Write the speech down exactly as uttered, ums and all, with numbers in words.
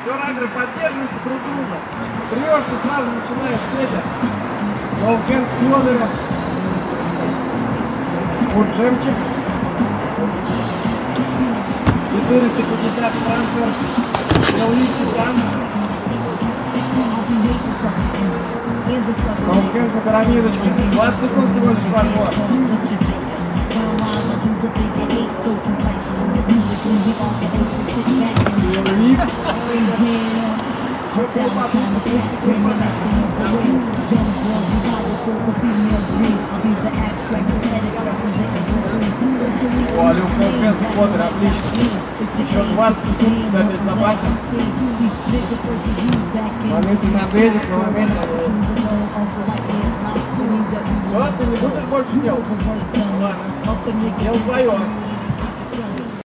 Все, райдеры, поддерживайте друг друга. Стреешь, ты сразу начинаешь Федя. Ноухенд Федора. Вот джемчик. четыреста пятьдесят трансфер. Стреловики там. Ноухенд на пирамидочке. двадцать секунд всего лишь подбор. Стреловик. О, Люк Ноухенд, Поттер, отлично. Еще двадцать секунд, куда перед запасом. Моменты на бейзик, на моменте. Все, ты не будешь больше делать? Ладно, делай твое.